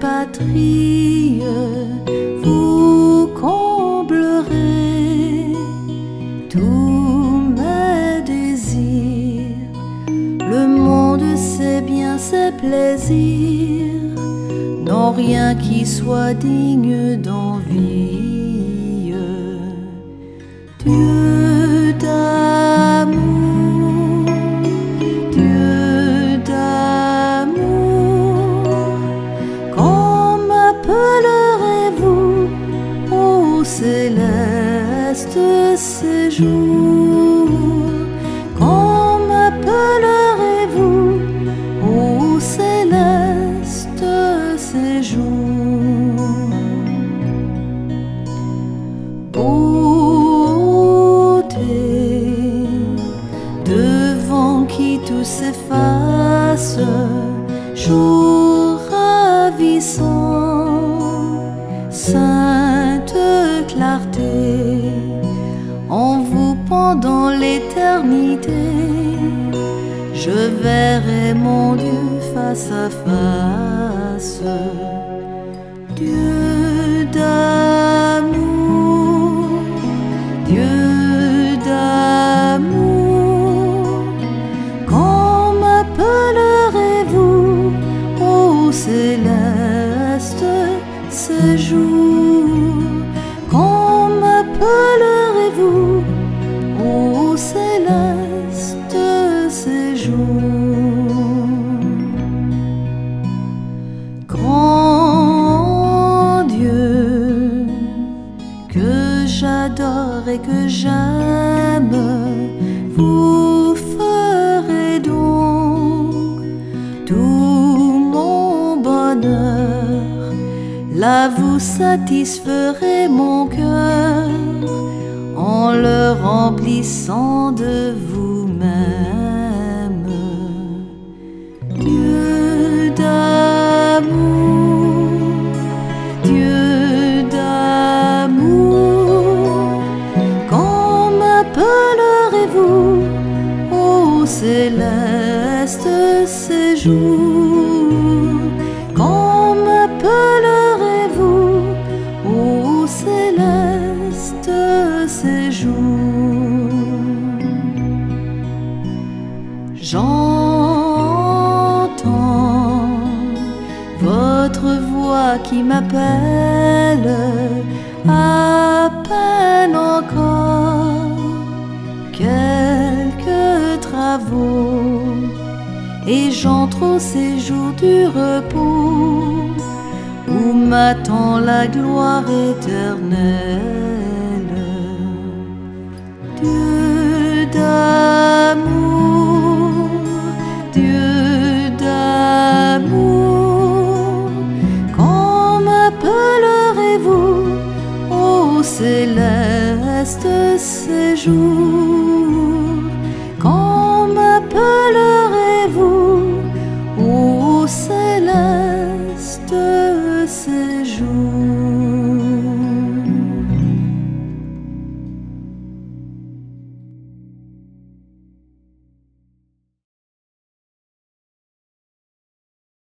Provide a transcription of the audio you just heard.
patrie, vous comblerez tous mes désirs. Le monde, c'est bien, ses plaisirs n'ont rien qui soit digne d'envie. Dieu d'amour, Dieu d'amour, quand m'appellerez-vous au céleste séjour? Quand m'appellerez-vous au céleste séjour? Devant qui tout s'efface, jour ravissant, sainte clarté, en vous pendant l'éternité, je verrai mon Dieu face à face. Dieu d'amour, Dieu d'amour, quand m'appellerez-vous au céleste séjour? Quand m'appellerez-vous au céleste séjour? Grand Dieu que j'adore et que j'aime, vous ferez donc tout mon bonheur. Là vous satisferez mon cœur en le remplissant de vous-même. Dieu d'amour, Dieu d'amour, quand m'appellerez-vous au céleste séjour? Quand m'appellerez-vous au céleste séjour? J'entends votre voix qui m'appelle, à peine encore quelques travaux, et j'entre au séjour du repos où m'attend la gloire éternelle. Dieu d'amour, Dieu d'amour,